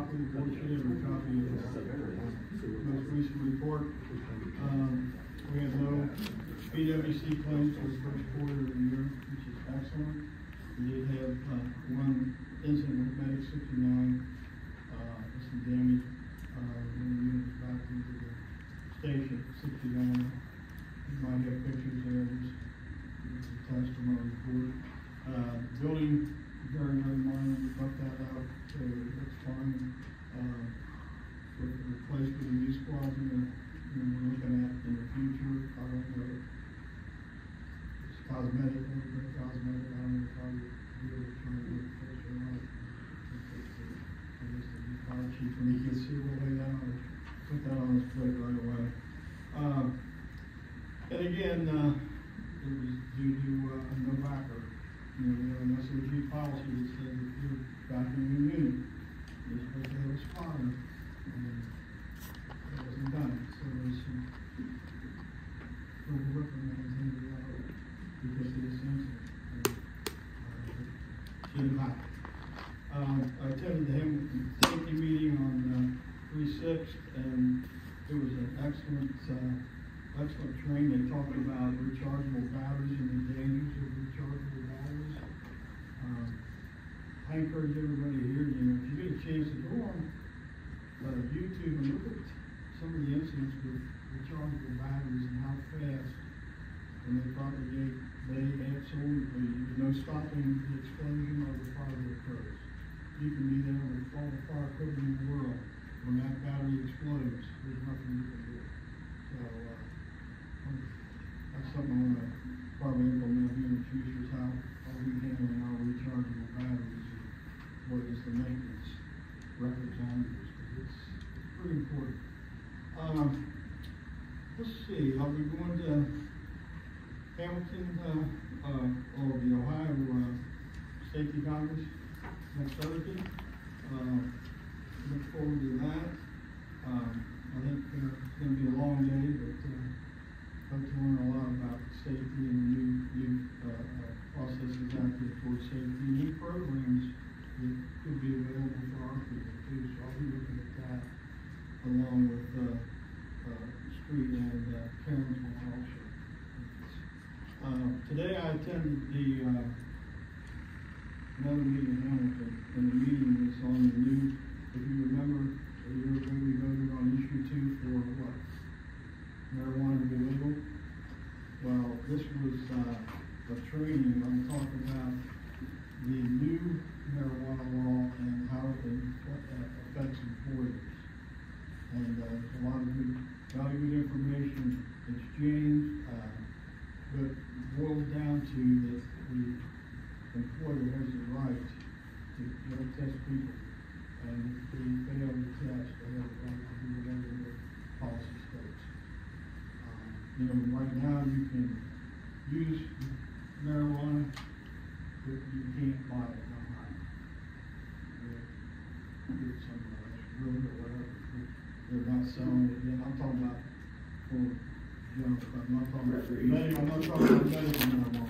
copy, the board should have a copy of the most recent report. We have no BWC claims for the first quarter of the year, which is excellent. We did have one incident with Medic 69, some damage when the unit was back into the station 69. You might have pictures there. There's a testimony report. Building, very minor. We cut that out, so that's fine. Replaced with a new squad we're looking at in the future. I don't know. It's cosmetic, a little bit cosmetic. I don't know if I would be able to turn it into fish or not. I guess the new fire chief, when he gets here, we'll lay that on, put that on his plate right away. And again, it was due to no backer. We have an SOG policy that says if you're backing your unit, you're supposed to have a spotter. And that wasn't done. So there's some overworking because of this incident. Jim Hughes. I attended the Hamilton safety meeting on 3/6, and it was an excellent training. They talked about rechargeable batteries and the dangers of rechargeable batteries. I encourage everybody here, if you get a chance to go on YouTube and look at some of the incidents with rechargeable batteries and how fast when they propagate, they absolutely, there's no stopping the explosion or the fire that occurs. You can be there with all the fire equipment in the world. When that battery explodes, there's nothing you can do. So that's something I want to probably implement here in the future, is how are we handling our rechargeable batteries and what is the maintenance records on these, because it's pretty important. Let's see, I'll be going to Hamilton, or the Ohio Safety Congress next Thursday. Look forward to that. I think it's going to be a long day, but hope to learn a lot about safety and new processes out there towards safety, new programs that could be available for our people too. So I'll be looking at that along with street and Karen's one also. Today I attended another meeting in Hamilton, and the meeting was on the new, if you remember, a year ago we voted on issue 2 for what? Marijuana to be legal. Well, this was a training on talking about the new marijuana law and how it affects employers. And a lot of good information exchanged, but boils down to that the employer has the right to test people, and if they fail the test, they have the right to do whatever the policy states. Right now you can use marijuana, but you can't buy it online. Get somewhere else, road or whatever. They're not selling it yet. I'm talking about for I'm not talking about medical. I'm not talking about medical marijuana.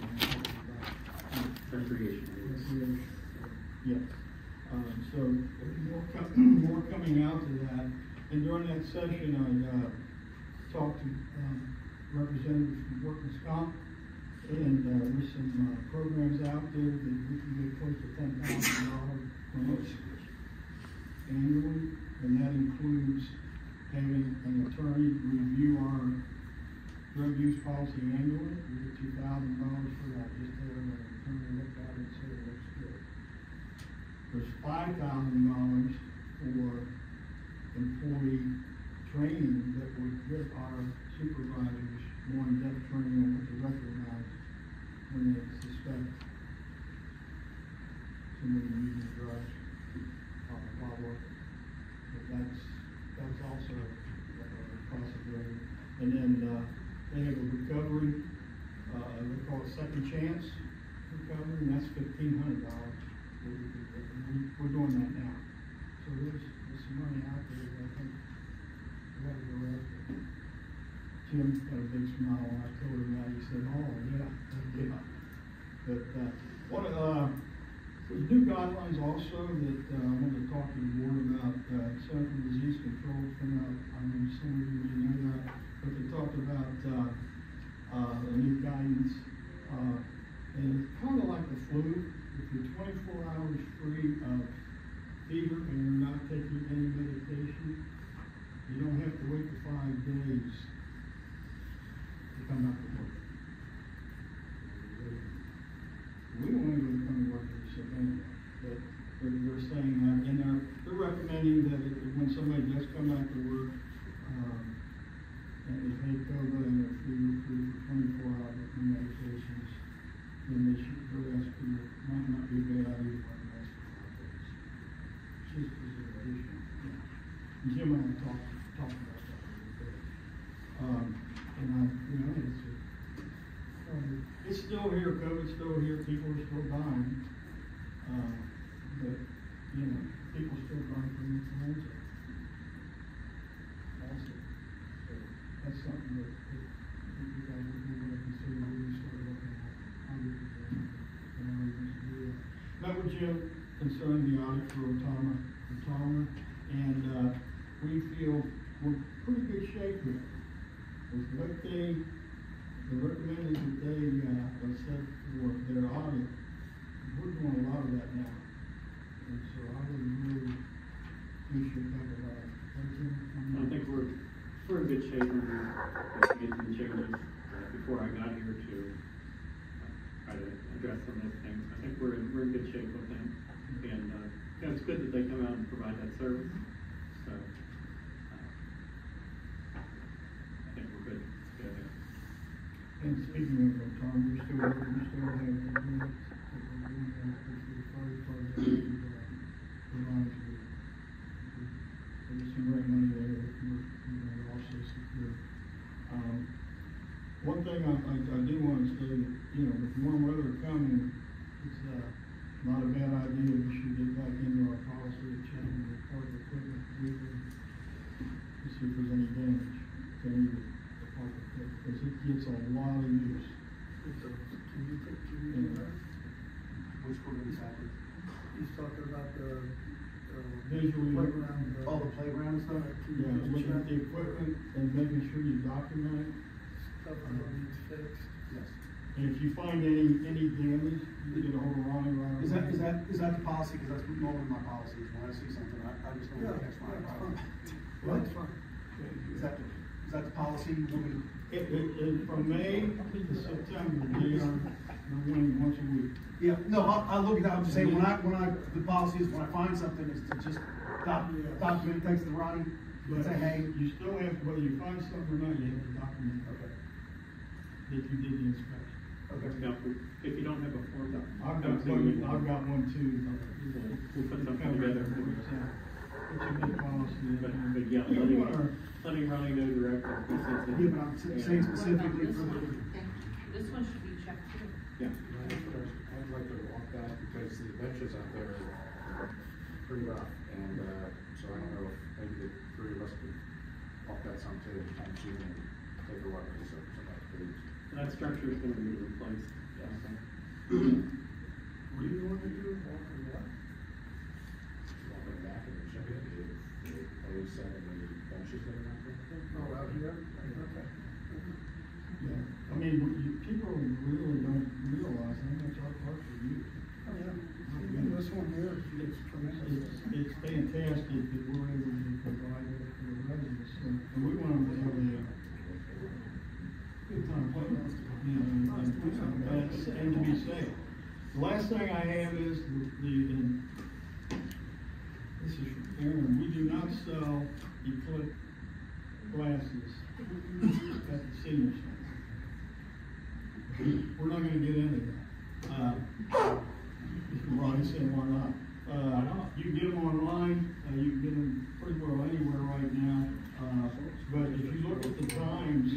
Recreation. Yes. So more coming out to that. And during that session, I talked to representatives from Workers' Comp, and there's some programs out there that we can get close to $10,000 grants annually, and that includes having an attorney review our drug use policy annually. We get $2,000 for that, just to have an attorney look at it and say it looks good. There's $5,000 for employee training that would give our supervisors more in-depth training on what to recognize when they suspect somebody using drugs while working. But that's also a possibility. And then they have a recovery, they call it second chance recovery, and that's $1,500. We're doing that now. So there's some money out there that I think we got to go after. Jim got a big smile when I told him that. He said, "Oh yeah, yeah." But there's a new guidelines also that I wanted to talk to the board about. Center for Disease Control came out. I know some of you may know that, but they talked about a new guidance, and it's kind of like the flu. If you're 24 hours free of fever and you're not taking any medication, you don't have to wait for 5 days to come back to work. We don't even come to work with sick anyway, but they're saying that, and they're recommending that when somebody does come back to work, and if they COVID and they're fever-free for 24 hours with no medications, then they should go ask for your, might not be a bad idea to ask for 5 days. Just as an addition. And Jim and I talked about that a little bit. And it's still here, COVID's still here, people are still dying. But, people still dying from influenza. Also. So that's something that you guys would want to consider when you start looking at how we can do that. Met with Jim concerning the audit for Otama, and we feel we're pretty good shape here. With what the recommended that they said for their audit, we're doing a lot of that now. And so I would really appreciate that a lot. I think we're in good shape when we made some changes before I got here to try to address some of those things. I think we're in good shape with them, and it's good that they come out and provide that service. So I think we're good together. And speaking of Tom, we still have agreements that we're doing that for the fire department. There's some great money there that we're also secure. One thing I do want to say that, with warm weather coming, it's not a bad idea. We should get back into our policy of checking the park equipment weekly to see if there's any damage to any of the park equipment, because it gets a lot of use. Can you do that? Which one exactly? He's talking about the visually playground. Oh, the playground stuff? Yeah, looking at the equipment and making sure you document it. Stuff that needs fixed. Yes. And if you find any damage, you get a hold of Ronnie right away. Is that the policy? Because that's normally my policy. Is when I see something, I just don't want to catch my problem. Well, that's fine. Is that the policy? You want me to... From May to September, they are running once a week. Yeah, no, I look at that. I'm just saying the policy is when I find something is to just document, text to Ronnie, and say, hey. You still have, whether you find something or not, you have to document that you did the inspection. Okay. Now, if you don't have a form, I've got one too. We'll put something together. It's a good policy. But yeah, letting Ronnie know directly. Yeah, but I'm saying specifically for the... This one should be checked too. Yeah. I'd like to walk that because the benches out there are pretty rough, and so I don't know if maybe the three of us could walk that sometime soon and take a look at this. That structure is going to be replaced. Yes. What do you want to do? Walk and what? Walking back and check it, the police set and the benches that are out there. Oh, out here? Okay. Yeah, I mean, people really don't realize how much our parks are used. Oh, yeah. Even this one here, it's tremendous. It's fantastic that we're able to provide it for the residents, and we want them to have a good time playing, and to be safe. The last thing I have is this is from Aaron. We do not sell eclipse glasses at the senior center. We're not going to get into that. Ronnie said, why not? You can get them online. You can get them pretty well anywhere right now. But if you look at the times,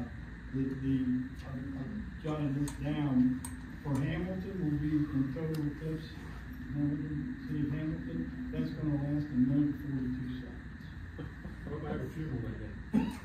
I jotted this down. For Hamilton, will be in total eclipse. City of Hamilton. That's going to last a minute and 42 seconds. What about a funeral like that?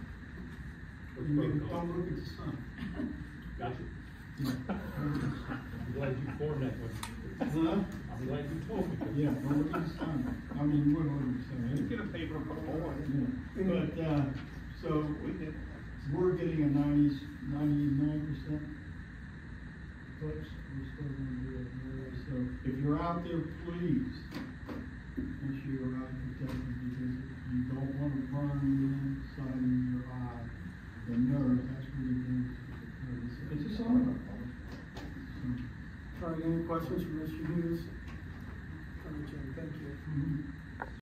Don't look at the sun. Gotcha. Yeah. I'm glad you formed that one. Huh? I'm Like you told me. Yeah, well, it's done. I mean, what are you saying? Get a paper and put a hole in it. Yeah. But, so, we're getting a 99% clicks, we're still gonna do it anyway. So, if you're out there, please, make sure you're eye protected, because you don't wanna burn the inside of your eye, the nerve, that's really dangerous. It's a sign. All right, any questions for Mr. Hughes? All right, Jim, thank you. Mhm.